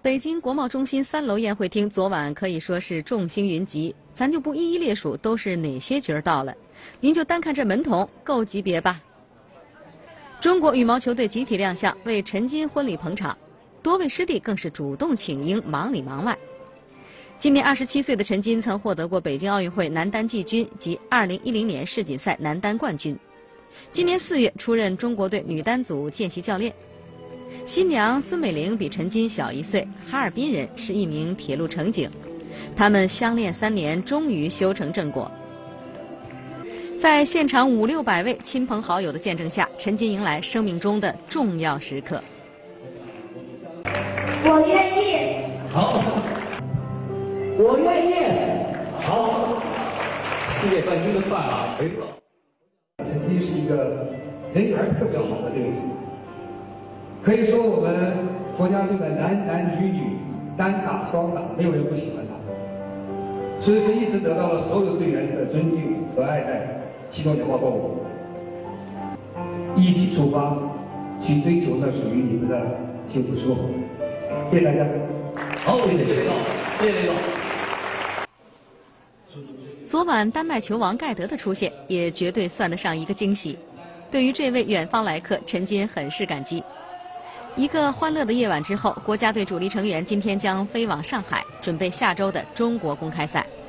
北京国贸中心3楼宴会厅昨晚可以说是众星云集，咱就不一一列数都是哪些角儿到了，您就单看这门童够级别吧。中国羽毛球队集体亮相，为陈金婚礼捧场，多位师弟更是主动请缨，忙里忙外。今年27岁的陈金曾获得过北京奥运会男单季军及2010年世锦赛男单冠军，今年4月出任中国队女单组见习教练。新娘孙美玲比陈金小1岁，哈尔滨人，是一名铁路乘警。他们相恋3年，终于修成正果。在现场500-600位亲朋好友的见证下，陈金迎来生命中的重要时刻。 我愿意。 好。我愿意。好。世界冠军的饭啊，没错。 陈金是一个人缘特别好的这个人，可以说我们国家队的男女单打双打，没有人不喜欢他，所以说一直得到了所有队员的尊敬和爱戴。其中也包括我，一起出发去追求那属于你们的幸福生活。谢谢大家。 好，谢谢雷总，谢谢雷总。 昨晚丹麦球王盖德的出现也绝对算得上一个惊喜。对于这位远方来客，陈金很是感激。一个欢乐的夜晚之后，国家队主力成员今天将飞往上海，准备下周的中国公开赛。